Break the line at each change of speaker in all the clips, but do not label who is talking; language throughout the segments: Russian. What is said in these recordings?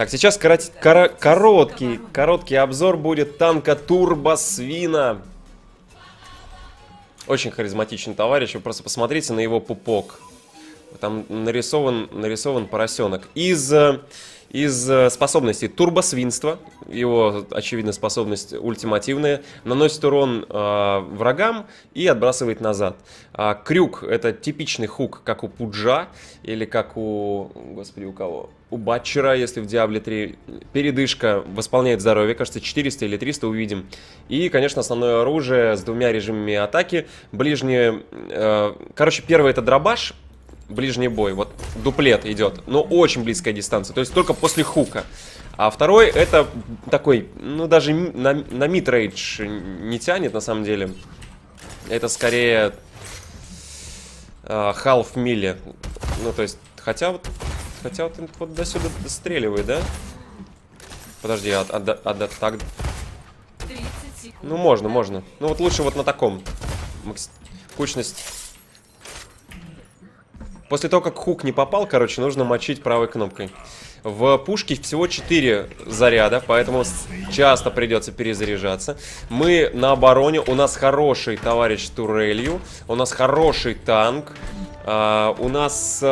Так, сейчас короткий обзор будет танка Турбо Свина. Очень харизматичный товарищ. Вы просто посмотрите на его пупок. Там нарисован поросенок. Из способностей турбосвинства, его, очевидно, способность ультимативная, наносит урон врагам и отбрасывает назад. Крюк — это типичный хук, как у Пуджа, или как у... Господи, у кого? У Батчера, если в Диабле 3. Передышка восполняет здоровье, кажется, 400 или 300 увидим. И, конечно, основное оружие с двумя режимами атаки. Ближнее... Короче, первый — это дробаш. Ближний бой, вот дуплет идет, но очень близкая дистанция, то есть только после хука. А второй — это такой, ну даже на мид-рейдж не тянет на самом деле. Это скорее half мили. Ну то есть, хотя вот до сюда достреливает, да? Подожди, так... Ну можно. Ну вот лучше вот на таком. Кучность... После того, как хук не попал, короче, нужно мочить правой кнопкой. В пушке всего 4 заряда, поэтому часто придется перезаряжаться. Мы на обороне, у нас хороший товарищ турелью, у нас хороший танк, у нас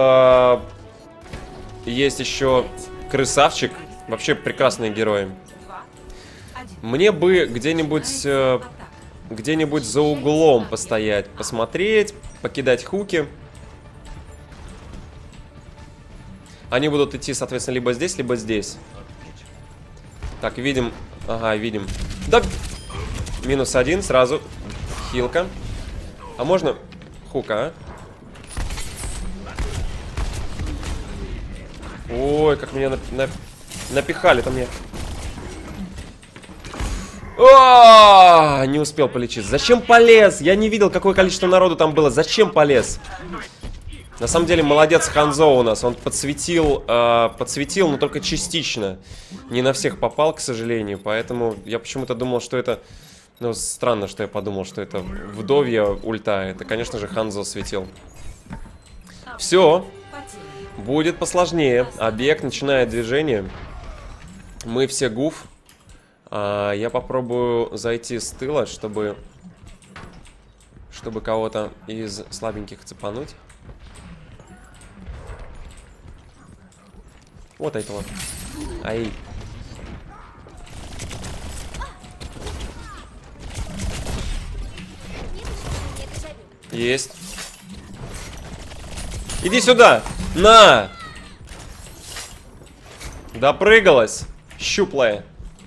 есть еще крысавчик, вообще прекрасные герои. Мне бы где-нибудь за углом постоять, посмотреть, покидать хуки. Они будут идти, соответственно, либо здесь, либо здесь. Так, видим. Ага, видим. Да! -1 сразу. Хилка. А можно хука, а? Ой, как меня напихали-то мне. О, не успел полечиться. Зачем полез? Я не видел, какое количество народу там было. Зачем полез? На самом деле, молодец Ханзо у нас. Он подсветил, но только частично. Не на всех попал, к сожалению. Поэтому я почему-то думал, что это... Ну, странно, что я подумал, что это вдовья ульта. Это, конечно же, Ханзо светил. Все. Будет посложнее. Объект начинает движение. Мы все гуф. Я попробую зайти с тыла, чтобы кого-то из слабеньких цепануть. Вот этого. Ай. Есть. Иди сюда. На. Допрыгалась. Щуплая.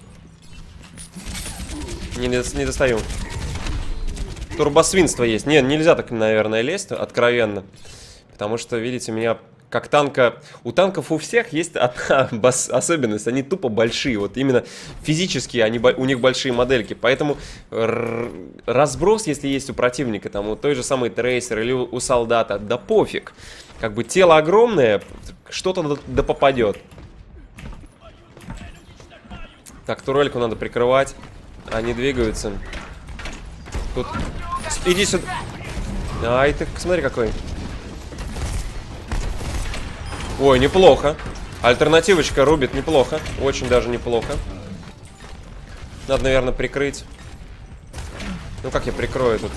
Не достаю. Турбосвинство есть. Не, нельзя так, наверное, лезть откровенно. Потому что, видите, меня... Как танка... У танков у всех есть одна особенность. Они тупо большие. Вот именно физически у них большие модельки. Поэтому разброс, если есть у противника, там у той же самой трейсер или у солдата, да пофиг. Как бы тело огромное, что-то да попадет. Так, турельку надо прикрывать. Они двигаются. Тут... Иди сюда. Ай, ты смотри какой. Ой, неплохо. Альтернативочка рубит неплохо. Очень даже неплохо. Надо, наверное, прикрыть. Ну, как я прикрою тут?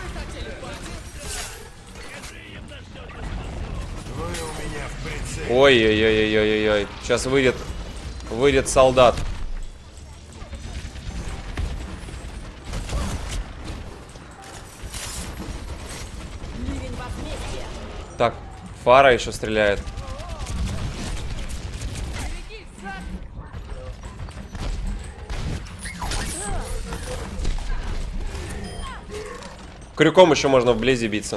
Ой-ой-ой-ой-ой-ой. Сейчас выйдет солдат. Так, фара еще стреляет. Крюком еще можно вблизи биться.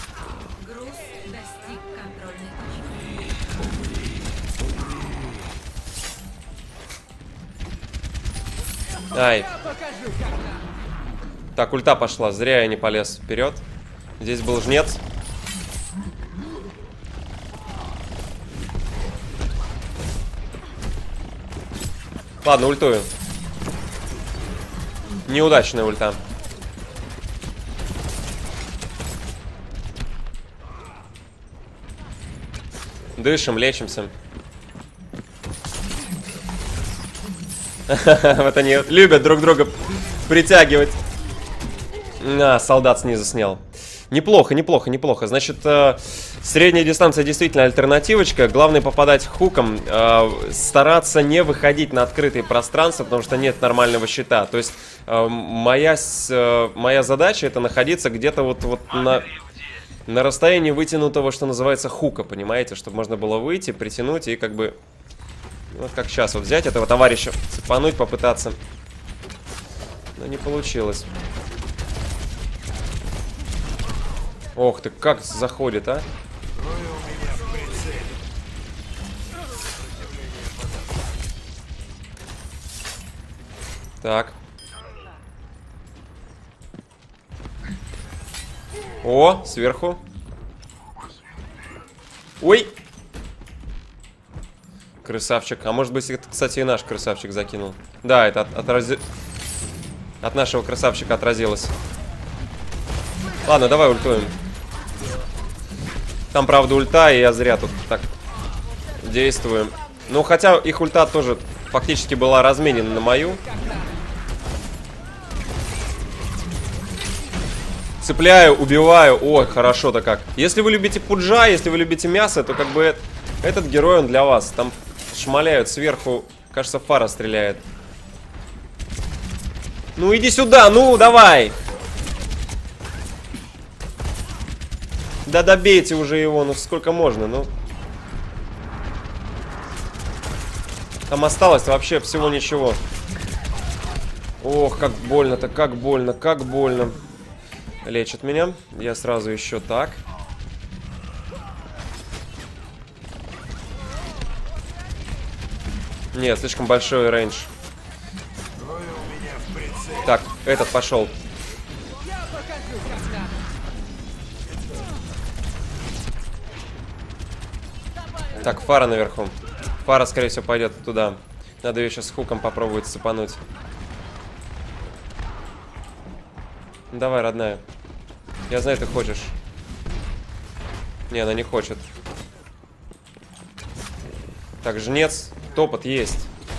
Ай. Так, ульта пошла. Зря я не полез вперед. Здесь был жнец. Ладно, ультую. Неудачная ульта. Дышим, лечимся. Вот они любят друг друга притягивать. Солдат снизу снял. Неплохо, неплохо, неплохо. Значит, средняя дистанция действительно альтернативочка. Главное попадать хуком. Стараться не выходить на открытые пространства, потому что нет нормального щита. То есть моя задача это находиться где-то вот на расстоянии вытянутого, что называется, хука, понимаете? Чтобы можно было выйти, притянуть и как бы... Вот как сейчас вот взять этого товарища, цепануть, попытаться. Но не получилось. Ох ты, как заходит, а? Так. О, сверху. Ой! Красавчик. А может быть, это, кстати, и наш красавчик закинул. Да, это от нашего красавчика отразилось. Ладно, давай ультуем. Там, правда, ульта, и я зря тут так действую. Ну, хотя их ульта тоже фактически была разменена на мою. Цепляю, убиваю. Ой, хорошо-то как. Если вы любите пуджа, если вы любите мясо, то как бы этот герой, он для вас. Там шмаляют сверху. Кажется, Фара стреляет. Ну, иди сюда, ну, давай. Да добейте уже его, ну сколько можно, ну. Там осталось вообще всего ничего. Ох, как больно-то, как больно, как больно. Лечит меня. Я сразу еще так. Нет, слишком большой рейндж. Так, этот пошел. Так, Фара наверху. Фара, скорее всего, пойдет туда. Надо ее сейчас с хуком попробовать цепануть. Давай, родная. Я знаю, ты хочешь. Не, она не хочет. Так, жнец. Топот есть.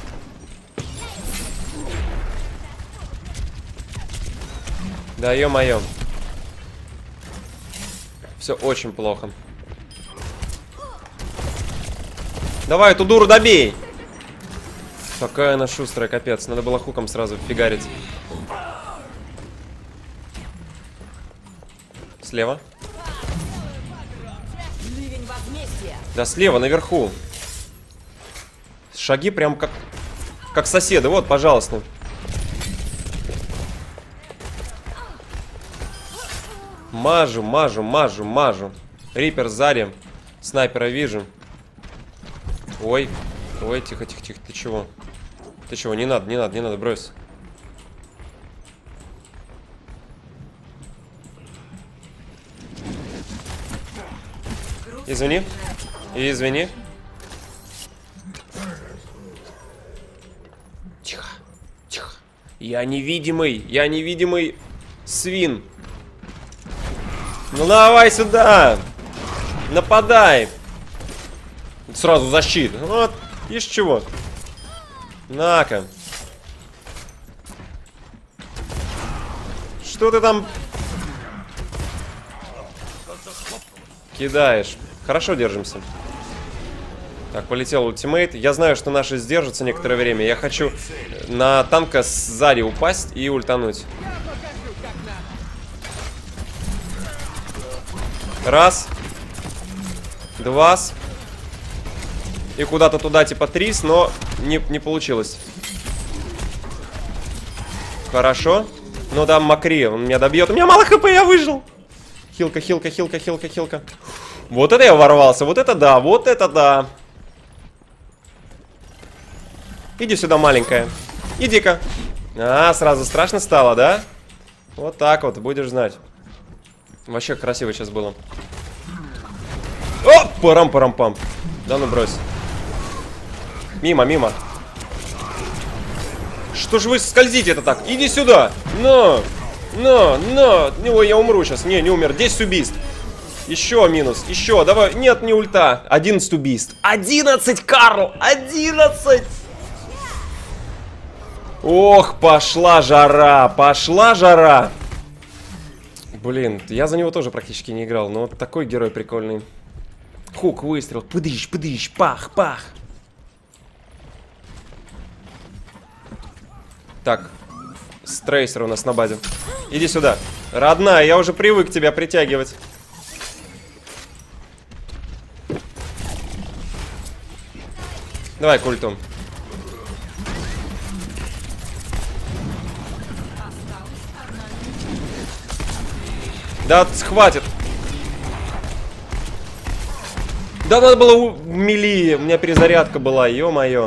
Да, ё-моё. Все очень плохо. Давай, эту дуру добей! Какая она шустрая, капец. Надо было хуком сразу фигарить. Слева. Да, слева, наверху. Шаги прям как соседы. Вот, пожалуйста. Мажу, мажу, мажу, мажу. Рипер сзади. Снайпера вижу. Ой, ой, тихо, тихо, тихо. Ты чего? Ты чего? Не надо, не надо, не надо, брось. Извини. Извини. Тихо, тихо. Я невидимый свин. Ну давай сюда. Нападай. Сразу защита. Вот, видишь чего? На-ка. Что ты там кидаешь? Хорошо держимся. Так, полетел ультимейт. Я знаю, что наши сдержатся некоторое время. Я хочу на танка сзади упасть и ультануть. Раз. Два. И куда-то туда типа трис, но не получилось. Хорошо. Ну да, Макри, он меня добьет. У меня мало хп, я выжил. Хилка, хилка, хилка, хилка, хилка. Вот это я ворвался, вот это да, вот это да. Иди сюда, маленькая. Иди-ка. А, сразу страшно стало, да? Вот так вот, будешь знать. Вообще красиво сейчас было. О, парам-парам-пам. Да ну брось. Мимо, мимо. Что ж вы скользите-то так? Иди сюда. Но. Ой, я умру сейчас. Не умер. 10 убийств. Еще минус. Еще. Давай. Нет, не ульта. 11 убийств. 11, Карл. 11. Ох, пошла жара, пошла жара. Блин, я за него тоже практически не играл, но вот такой герой прикольный. Хук, выстрел, пыдыщ, пыдыщ, пах, пах. Так, Трейсер у нас на базе. Иди сюда. Родная, я уже привык тебя притягивать. Давай культом. Да, хватит. Да, надо было мили. У меня перезарядка была, ё-моё.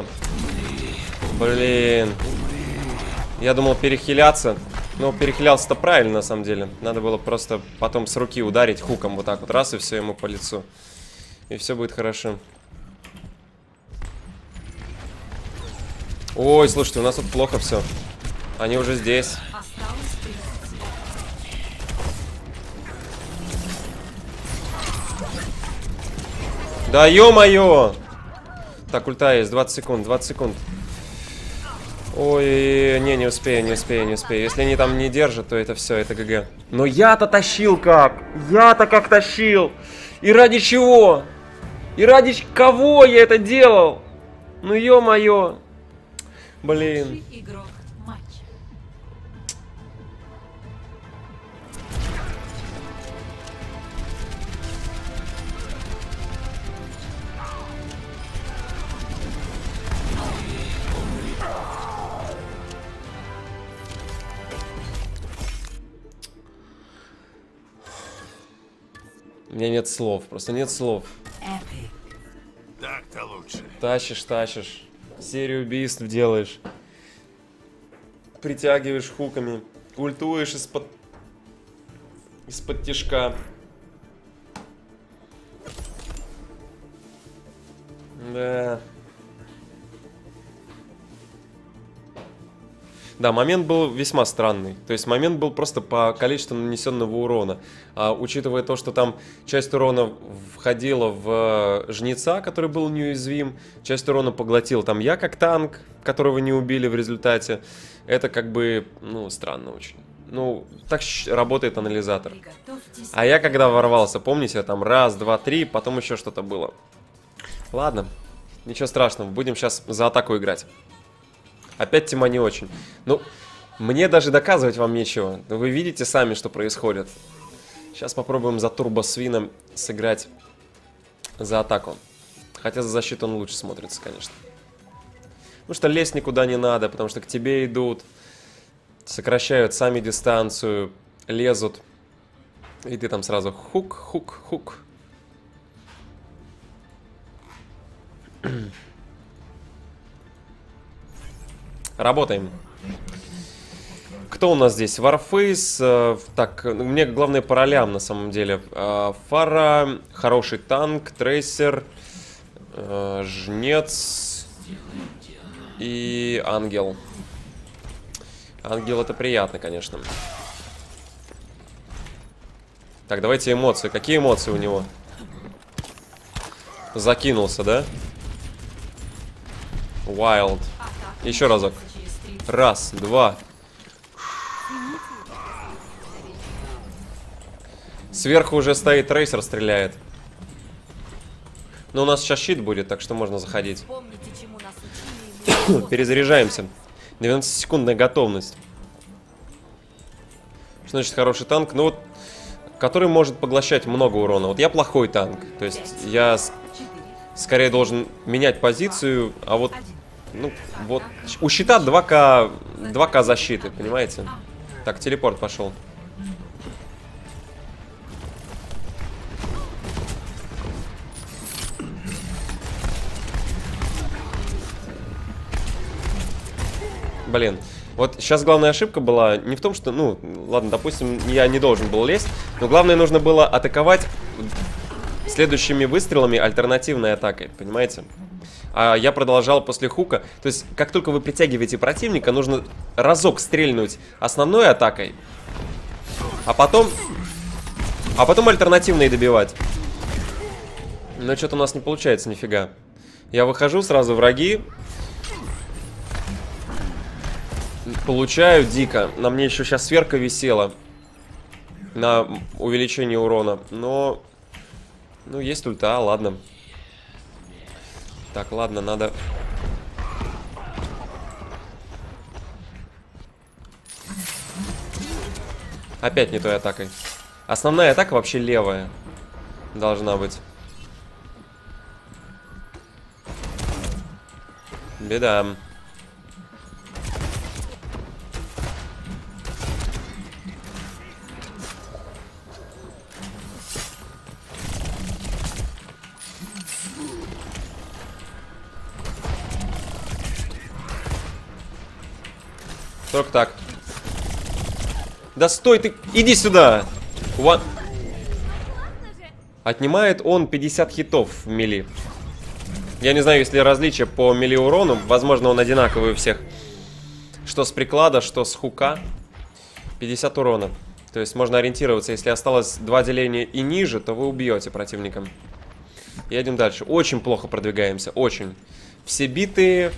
Блин. Я думал перехиляться. Но перехилялся-то правильно, на самом деле. Надо было просто потом с руки ударить хуком вот так вот. Раз, и все ему по лицу. И все будет хорошо. Ой, слушайте, у нас тут плохо все. Они уже здесь. Да ё-моё! Так, ульта есть, 20 секунд, 20 секунд. Ой, не успею, не успею, не успею. Если они там не держат, то это все, это ГГ. Но я-то тащил как? Я-то как тащил? И ради чего? И ради кого я это делал? Ну ё-моё. Блин. У меня нет слов, просто нет слов.
Так-то лучше.
Тащишь, тащишь. Серию убийств делаешь. Притягиваешь хуками. Ультуешь из-под тишка. Да. Да, момент был весьма странный. То есть момент был просто по количеству нанесенного урона. А учитывая то, что там часть урона входила в жнеца, который был неуязвим, часть урона поглотил там я как танк, которого не убили в результате. Это как бы, ну, странно очень. Ну, так работает анализатор. А я когда ворвался, помните, там раз, два, три, потом еще что-то было. Ладно, ничего страшного, будем сейчас за атаку играть. Опять тема не очень. Ну, мне даже доказывать вам нечего. Вы видите сами, что происходит. Сейчас попробуем за турбосвином сыграть за атаку. Хотя за защиту он лучше смотрится, конечно. Потому что лезть никуда не надо, потому что к тебе идут. Сокращают сами дистанцию. Лезут. И ты там сразу хук, хук, хук. Работаем. Кто у нас здесь? Warface. Так, мне главное по ролям на самом деле. Фара, хороший танк, трейсер, жнец и ангел. Ангел это приятно, конечно. Так, давайте эмоции. Какие эмоции у него? Закинулся, да? Wild. Еще разок. Раз, два. Сверху уже стоит трейсер, стреляет. Но у нас сейчас щит будет, так что можно заходить. Перезаряжаемся. 12-секундная готовность. Что значит хороший танк? Ну вот, который может поглощать много урона. Вот я плохой танк. То есть я скорее должен менять позицию, а вот... Ну, вот, у щита 2К защиты, понимаете? Так, телепорт пошел. Блин, вот сейчас главная ошибка была не в том, что, ну, ладно, допустим, я не должен был лезть, но главное нужно было атаковать следующими выстрелами альтернативной атакой, понимаете? А я продолжал после хука. То есть, как только вы притягиваете противника, нужно разок стрельнуть основной атакой, а потом альтернативные добивать. Но что-то у нас не получается нифига. Я выхожу, сразу враги. Получаю дико. На мне еще сейчас сверка висела. На увеличение урона. Но... Ну, есть ульта, ладно. Так, ладно, надо... Опять не той атакой. Основная атака вообще левая. Должна быть. Беда. Только так. Да стой ты! Иди сюда! Отнимает он 50 хитов в мили. Я не знаю, есть ли различия по мили урону. Возможно, он одинаковый у всех. Что с приклада, что с хука. 50 урона. То есть можно ориентироваться. Если осталось 2 деления и ниже, то вы убьете противника. Едем дальше. Очень плохо продвигаемся. Очень. Все битые.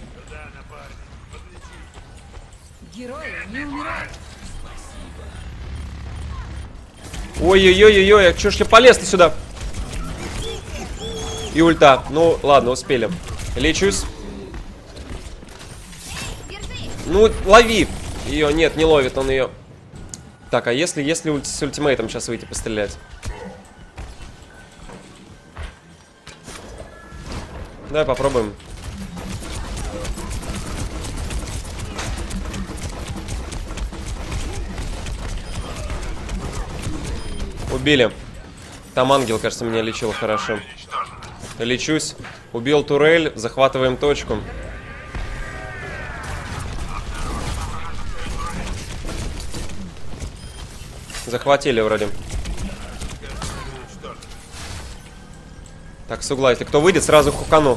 Ой-ой-ой-ой-ой, а чё ж я полез-то сюда? И ульта. Ну, ладно, успели. Лечусь. Ну, лови. Ее нет, не ловит он ее. Так, а если с ультимейтом сейчас выйти пострелять? Давай попробуем. Убили. Там ангел, кажется, меня лечил хорошо. Лечусь. Убил турель. Захватываем точку. Захватили вроде. Так, с угла. Если кто выйдет, сразу хукану.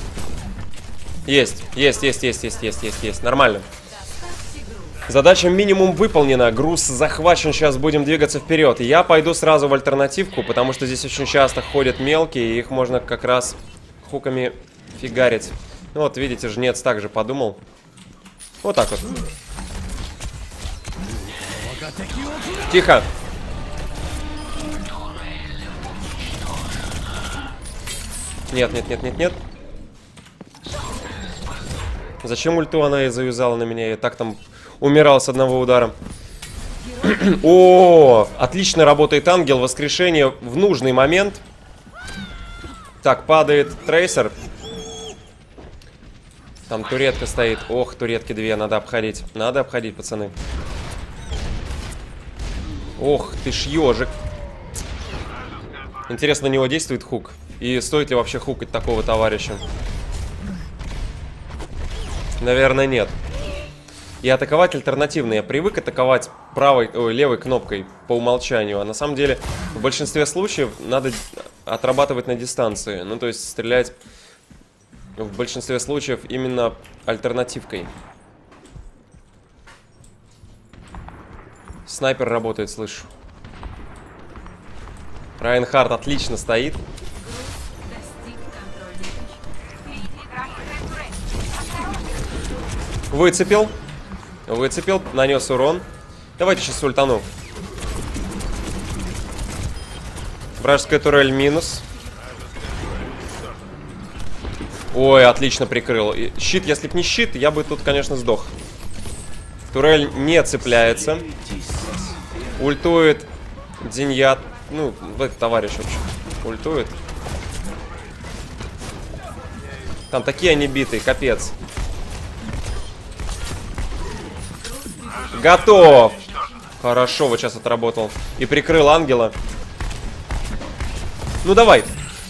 Есть. Есть. Нормально. Задача минимум выполнена. Груз захвачен. Сейчас будем двигаться вперед. Я пойду сразу в альтернативку, потому что здесь очень часто ходят мелкие, и их можно как раз хуками фигарить. Ну вот, видите, жнец также подумал. Вот так вот. Тихо. Нет. Зачем ульту она и завязала на меня? Я так там умирал с одного удара. О, отлично работает ангел. Воскрешение в нужный момент. Так, падает трейсер. Там туретка стоит. Ох, туретки 2, надо обходить. Надо обходить, пацаны. Ох, ты ж ежик. Интересно, на него действует хук? И стоит ли вообще хукать такого товарища? Наверное, нет. И атаковать альтернативно. Я привык атаковать левой кнопкой по умолчанию. А на самом деле, в большинстве случаев надо отрабатывать на дистанции. Ну, то есть стрелять в большинстве случаев именно альтернативкой. Снайпер работает, слышу. Райнхард отлично стоит. Выцепил. Выцепил, нанес урон. Давайте сейчас ультану. Вражеская турель минус. Ой, отлично прикрыл. Щит, если б не щит, я бы тут, конечно, сдох. Турель не цепляется. Ультует Дзиньят. Ну, этот товарищ вообще. Ультует. Там такие они битые, капец. Готов! Хорошо, вот сейчас отработал. И прикрыл ангела. Ну, давай.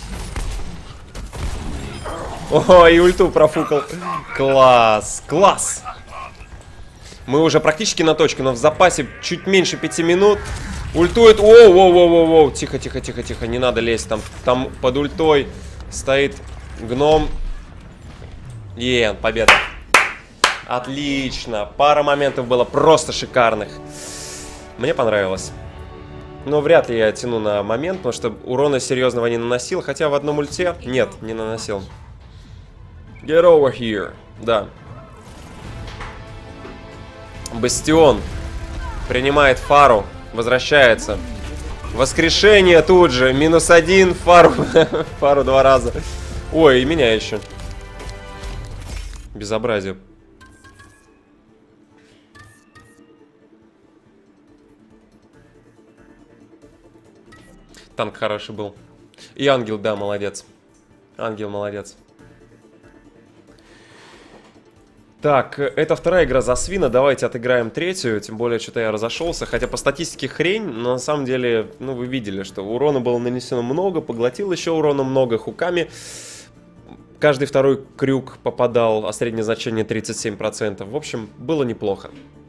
О, и ульту профукал. Класс, класс. Мы уже практически на точке, но в запасе чуть меньше 5 минут. Ультует. Воу. Тихо. Не надо лезть. Там под ультой стоит гном. Победа. Отлично. Пара моментов было просто шикарных. Мне понравилось. Но вряд ли я тяну на момент, потому что урона серьезного не наносил. Хотя в одном ульте... Нет, не наносил. Get over here. Да. Бастион принимает фару. Возвращается. Воскрешение тут же. -1. Фару. Фару 2 раза. Ой, и меня еще. Безобразие. Танк хороший был. И ангел, да, молодец. Ангел молодец. Так, это вторая игра за свина. Давайте отыграем третью. Тем более, что-то я разошелся. Хотя по статистике хрень, но на самом деле, ну, вы видели, что урона было нанесено много. Поглотил еще урона много хуками. Каждый второй крюк попадал, а среднее значение 37%. В общем, было неплохо.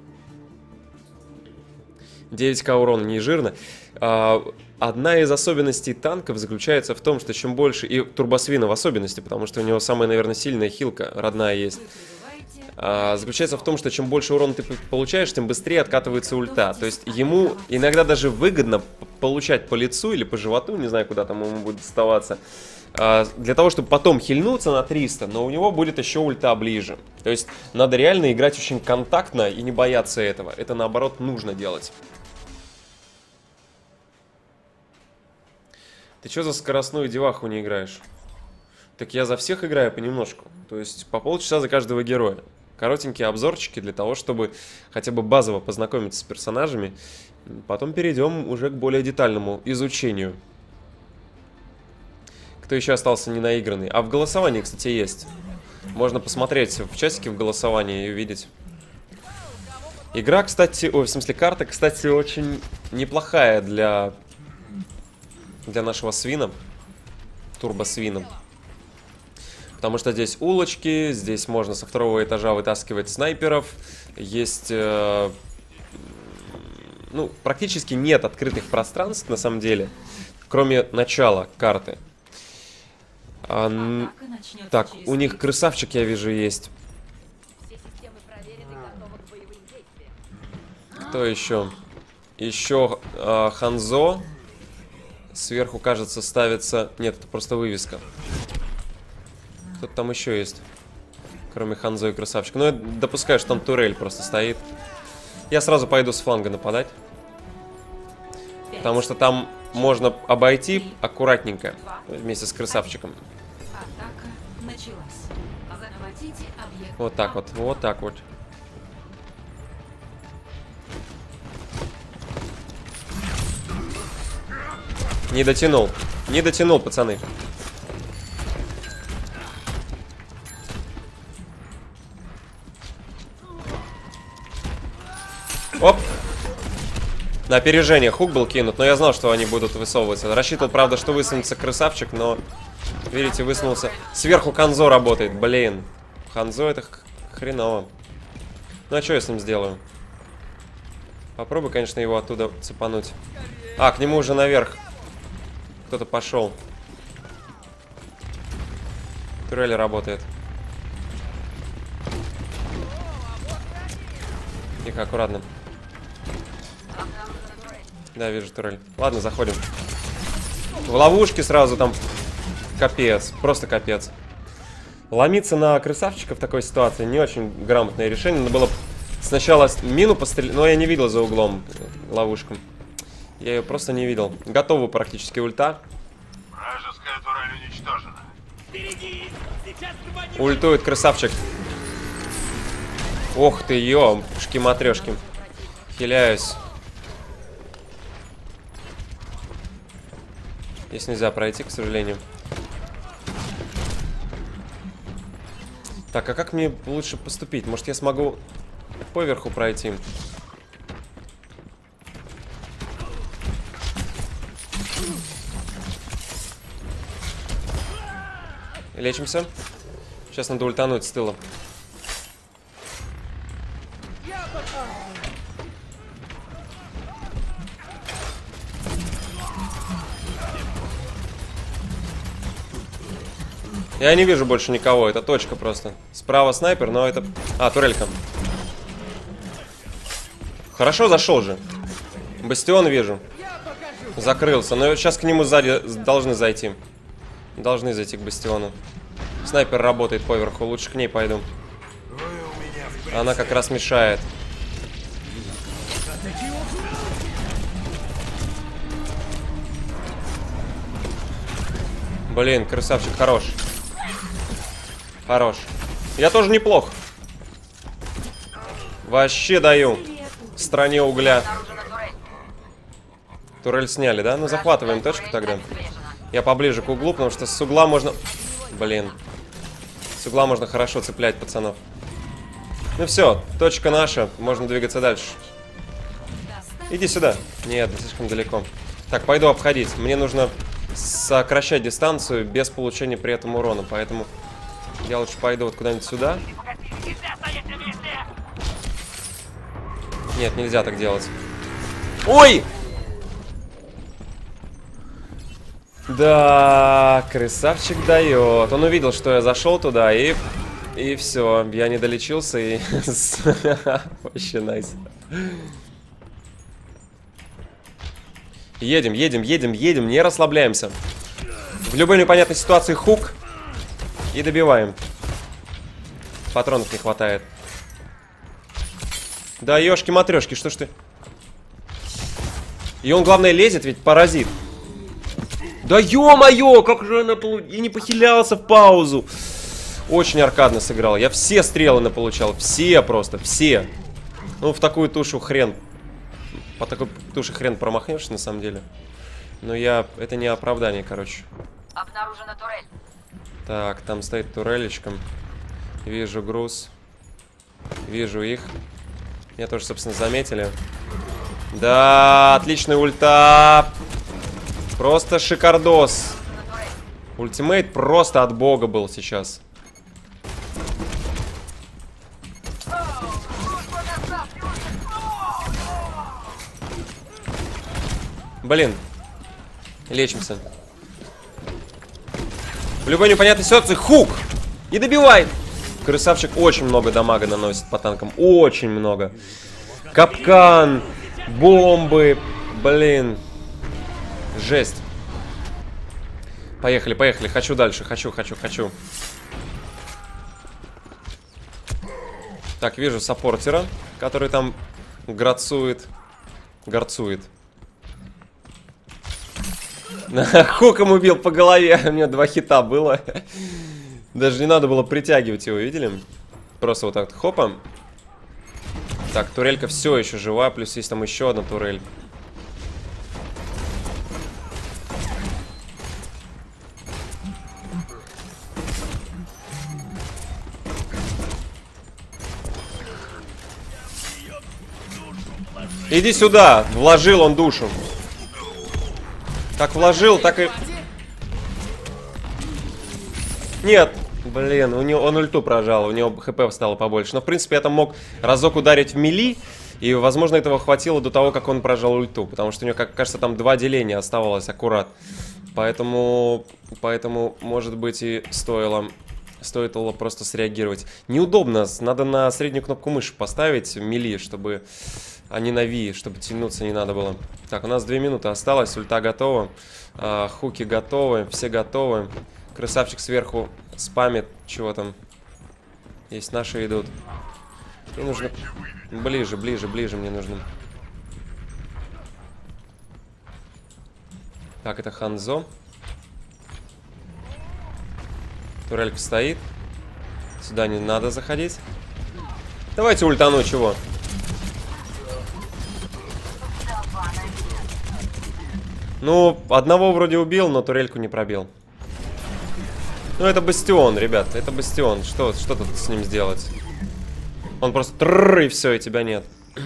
9к урона не жирно. Одна из особенностей танков заключается в том, что чем больше... И турбосвина в особенности, потому что у него самая, наверное, сильная хилка, родная есть. Заключается в том, что чем больше урона ты получаешь, тем быстрее откатывается ульта. То есть ему иногда даже выгодно получать по лицу или по животу, не знаю, куда там ему будет доставаться, для того, чтобы потом хильнуться на 300, но у него будет еще ульта ближе. То есть надо реально играть очень контактно и не бояться этого. Это, наоборот, нужно делать. Ты что за скоростную деваху не играешь? Так я за всех играю понемножку. То есть по полчаса за каждого героя. Коротенькие обзорчики для того, чтобы хотя бы базово познакомиться с персонажами. Потом перейдем уже к более детальному изучению. Кто еще остался ненаигранный? А в голосовании, кстати, есть. Можно посмотреть в часике в голосовании и увидеть. Игра, кстати... Ой, в смысле, карта, кстати, очень неплохая для нашего свина. Турбосвина. Потому что здесь улочки, здесь можно со второго этажа вытаскивать снайперов. Есть... ну, практически нет открытых пространств, на самом деле. Кроме начала карты. Так, у них красавчик, я вижу, есть. Кто еще? Еще Ханзо. Сверху, кажется, ставится... Нет, это просто вывеска. Кто-то там еще есть. Кроме Ханзо и красавчика. Ну, я допускаю, что там турель просто стоит. Я сразу пойду с фланга нападать. Потому что там можно обойти аккуратненько. Вместе с красавчиком. Вот так вот. Вот так вот. Не дотянул. Не дотянул, пацаны. Оп! На опережение хук был кинут, но я знал, что они будут высовываться. Рассчитывал, правда, что высунется красавчик, но, видите, высунулся. Сверху Ханзо работает, блин. Ханзо это хреново. Ну а что я с ним сделаю? Попробуй, конечно, его оттуда цепануть. А, к нему уже наверх. Кто-то пошел. Турель работает. Тихо, аккуратно. Да, вижу турель. Ладно, заходим. В ловушке сразу там капец. Просто капец. Ломиться на красавчика в такой ситуации не очень грамотное решение. Надо было сначала мину пострелять. Но я не видел за углом ловушку. Я ее просто не видел. Готова практически ульта.
Вражеская турель уничтожена.
Ультует красавчик. Ох ты, ёшки-матрешки. Хиляюсь. Здесь нельзя пройти, к сожалению. Так, а как мне лучше поступить? Может, я смогу поверху пройти? Лечимся. Сейчас надо ультануть с тыла. Я не вижу больше никого, это точка просто. Справа снайпер, но это... А, турелька. Хорошо зашел же. Бастион вижу. Закрылся, но сейчас к нему сзади должны зайти. Должны зайти к бастиону. Снайпер работает поверху, лучше к ней пойду. Она как раз мешает. Блин, красавчик, хорош. Хорош. Я тоже неплох. Вообще даю. В стране угля. Турель сняли, да? Ну, захватываем точку тогда. Я поближе к углу, потому что с угла можно... Блин. С угла можно хорошо цеплять пацанов. Ну все, точка наша. Можно двигаться дальше. Иди сюда. Нет, слишком далеко. Так, пойду обходить. Мне нужно сокращать дистанцию без получения при этом урона. Поэтому я лучше пойду вот куда-нибудь сюда. Нет, нельзя так делать. Ой! Да, красавчик дает. Он увидел, что я зашел туда, и все. Я не долечился, и... Вообще найс. Едем, едем, едем, едем, не расслабляемся. В любой непонятной ситуации хук. И добиваем. Патронов не хватает. Да ёшки-матрёшки, что ж ты? И он, главное, лезет, ведь паразит. Да ё-моё, как же она и не похилялся в паузу. Очень аркадно сыграл. Я все стрелы наполучал. Все просто, все. Ну, в такую тушу хрен. По такой туше хрен промахнешься, на самом деле. Но я... Это не оправдание, короче.
Обнаружена турель.
Так, там стоит турелечка. Вижу груз. Вижу их. Меня тоже, собственно, заметили. Да, отличная ульта. Просто шикардос. Ультимейт просто от бога был сейчас. Блин. Лечимся. В любой непонятной ситуации хук! И добивай! Красавчик очень много дамага наносит по танкам. Очень много. Капкан. Бомбы. Блин. Жесть. Поехали, поехали. Хочу дальше. Хочу. Так, вижу саппортера, который там горцует. Хуком убил по голове. У меня 2 хита было. Даже не надо было притягивать его, видели? Просто вот так, хопа. Так, турелька все еще жива. Плюс есть там еще одна турель. Иди сюда. Вложил он душу. Как вложил, так и... Нет. Блин, он ульту прожал, у него хп стало побольше. Но, в принципе, я там мог разок ударить в мили. И, возможно, этого хватило до того, как он прожал ульту. Потому что у него, как кажется, там 2 деления оставалось аккурат. Поэтому может быть, и стоило просто среагировать. Неудобно, надо на среднюю кнопку мыши поставить мили, чтобы... А не на Ви, чтобы тянуться не надо было. Так, у нас 2 минуты осталось, ульта готова. Хуки готовы, все готовы. Красавчик сверху спамит, чего там. Есть, наши идут. Мне нужно... Ближе мне нужно. Так, это Ханзо. Турелька стоит. Сюда не надо заходить. Давайте ультану, чего? Ну, одного вроде убил, но турельку не пробил. Ну, это бастион, ребят, это бастион. Что тут с ним сделать? Он просто трррр, и все, и тебя нет.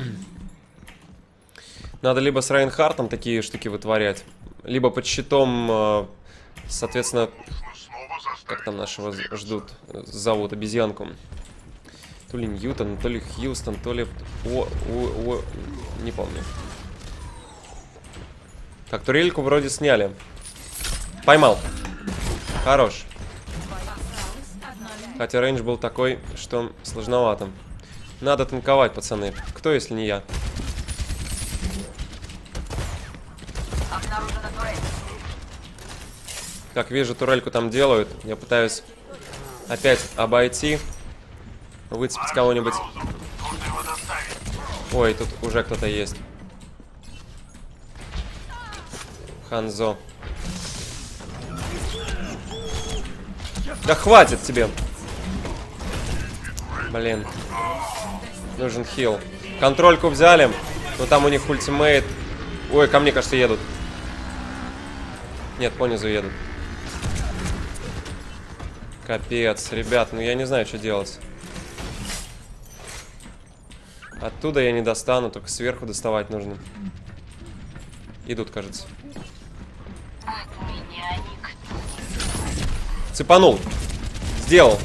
Надо либо с Райнхартом такие штуки вытворять, либо под щитом, соответственно, как там нашего зовут, обезьянку. То ли Ньютон, то ли Хьюстон, то ли... не помню. Так, турельку вроде сняли. Поймал. Хорош. Хотя рейндж был такой, что сложновато. Надо танковать, пацаны. Кто, если не я? Так, вижу, турельку там делают. Я пытаюсь опять обойти. Выцепить кого-нибудь. Ой, тут уже кто-то есть. Ханзо. Да хватит тебе. Блин. Нужен хил. Контрольку взяли. Но там у них ультимейт. Ой, ко мне, кажется, едут. Нет, понизу едут. Капец, ребят, ну я не знаю, что делать. Оттуда я не достану, только сверху доставать нужно. Идут, кажется. Цепанул. Сделал.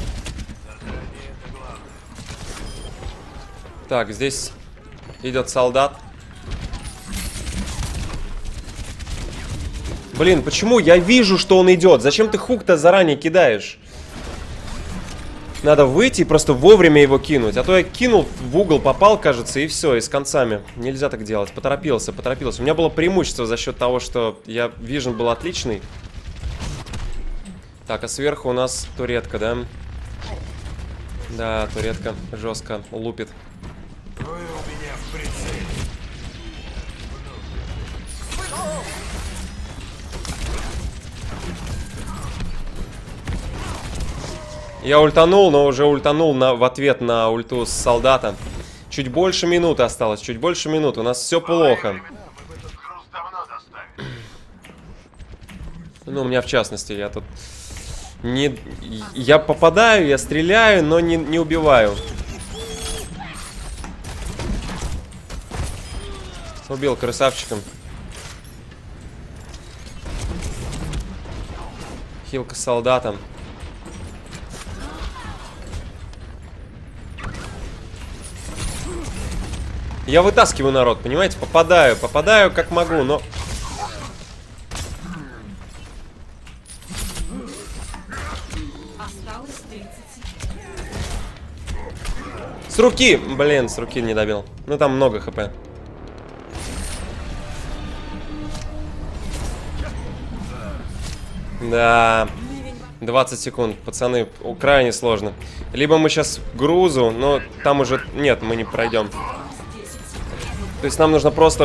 Так, здесь идет солдат. Блин, почему я вижу, что он идет? Зачем ты хук-то заранее кидаешь? Надо выйти и просто вовремя его кинуть. А то я кинул в угол, попал, кажется, и все, и с концами. Нельзя так делать. Поторопился, поторопился. У меня было преимущество за счет того, что вижен был отличный. Так, а сверху у нас туретка, да? Да, туретка жестко лупит. Я ультанул, но уже ультанул в ответ на ульту с солдата. Чуть больше минуты осталось, чуть больше минуты. У нас все плохо. Ну, у меня в частности, я тут... Я попадаю, я стреляю, но не убиваю. Убил красавчиком. Хилка с солдатом. Я вытаскиваю народ, понимаете? Попадаю как могу, но... С руки! Блин, с руки не добил. Ну, там много хп. Да. 20 секунд, пацаны, крайне сложно. Либо мы сейчас грузу, но там уже... Нет, мы не пройдем. То есть нам нужно просто...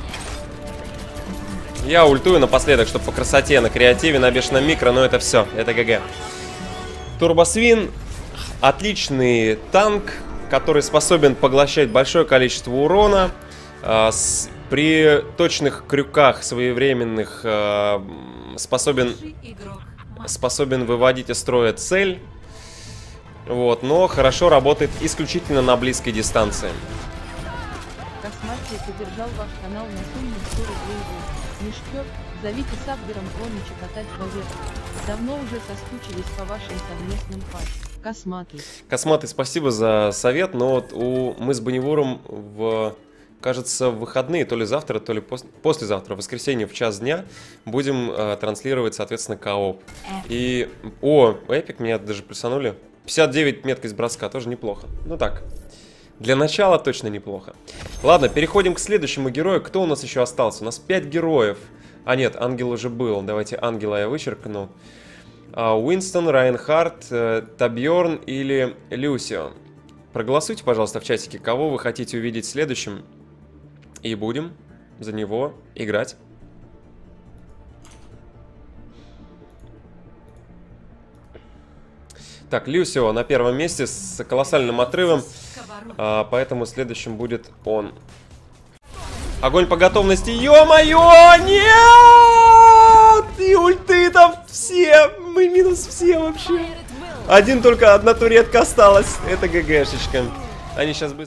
Я ультую напоследок, чтобы по красоте, на креативе, на бешеном микро, но это все, это ГГ. Турбосвин. Отличный танк, который способен поглощать большое количество урона. При точных крюках своевременных способен выводить из строя цель. Вот, но хорошо работает исключительно на близкой дистанции.
Косматик поддержал ваш канал на сумму 100 рублей. Не шпёт, зовите Саббером Кромича катать вовек. Давно уже соскучились по вашим совместным пати. Косматый.
Косматый, спасибо за совет, но вот мы с Банивуром кажется, в выходные, то ли завтра, то ли послезавтра, в воскресенье в час дня будем транслировать, соответственно, кооп. И... О, эпик, меня даже плюсанули. 59 меткость броска, тоже неплохо. Ну так, для начала точно неплохо. Ладно, переходим к следующему герою. Кто у нас еще остался? У нас 5 героев. А нет, ангел уже был. Давайте ангела я вычеркну. Уинстон, Райнхард, Табьорн или Люсио. Проголосуйте, пожалуйста, в чатике, кого вы хотите увидеть следующим. И будем за него играть. Так, Люсио на первом месте с колоссальным отрывом. Поэтому следующим будет он. Огонь по готовности. Ё-моё! Нет! И ульты там все. Мы минус все вообще. Одна туретка осталась. Это ГГшечка. Они сейчас быстро...